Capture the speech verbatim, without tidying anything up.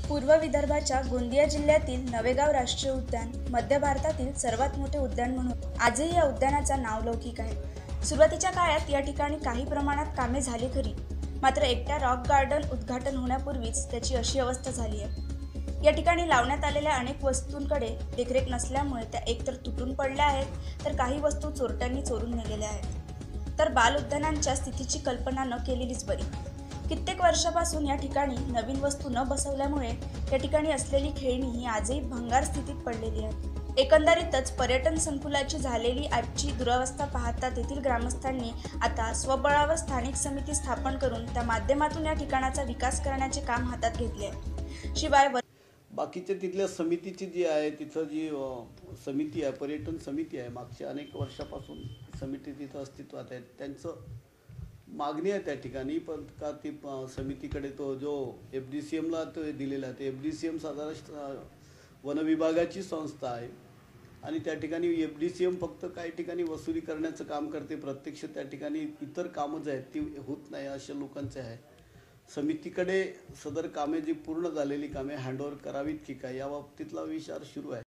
पूर्व विदर्भाच्या गोंदिया जिल्ह्यातील नवेगाव राष्ट्रीय उद्यान मध्य भारतातील सर्वात मोठे उद्यान म्हणून आजही या उद्यानाचा नावलौकिक आहे। सुरुवातीच्या काळात या ठिकाणी काही प्रमाणात कामे झाली खरी, मात्र एकट्या रॉक गार्डन उद्घाटन होण्यापूर्वीच त्याची अशी अवस्था झाली आहे। या ठिकाणी लावण्यात आलेल्या अनेक वस्तूंकडे देखरेख नसल्यामुळे त्या एकतर तुटून पडल्या आहेत, तर काही वस्तू चोरट्यांनी चोरून नेलेल्या आहेत। तर बाल उद्यानांच्या स्थितीची कल्पना न केलेलीच बरी। कित्येक वर्षापासून या ठिकाणी नवीन वस्तू न बसवल्यामुळे या ठिकाणी असलेली खेळणी ही आजही भंगार स्थितीत पडलेली आहे। एकंदरीतच पर्यटन संकुलाची झालेली आजची दुरावस्था पाहता तेथील ग्रामस्थांनी आता स्वबळावर स्थानिक समिती स्थापन करून त्या माध्यमातून या ठिकाणाचा विकास करण्याचे काम हातात घेतले आहे। शिवाय बाकीच्या तिथल्या समितीची जी आहे तिथं जी समिती आहे, पर्यटन समिती आहे, मागच्या अनेक वर्षापासून समिती तिथं अस्तित्वात आहे। त्यांचं मागणी आहे त्या ठिकाणी, पण का ती समितीकडे तो जो एफ डी सी एमला तो दिलेला आहे, ते एफ डी सी एम साधारण वनविभागाची संस्था आहे आणि त्या ठिकाणी एफ डी सी एम फक्त काही ठिकाणी वसुली करण्याचं काम करते, प्रत्यक्ष त्या ठिकाणी इतर कामं जी आहेत ती होत नाही अशा लोकांचे आहे। समितीकडे सदर कामे जी पूर्ण झालेली कामे हँडओव्हर करावीत की काय या बाबतीतला विचार सुरू आहे।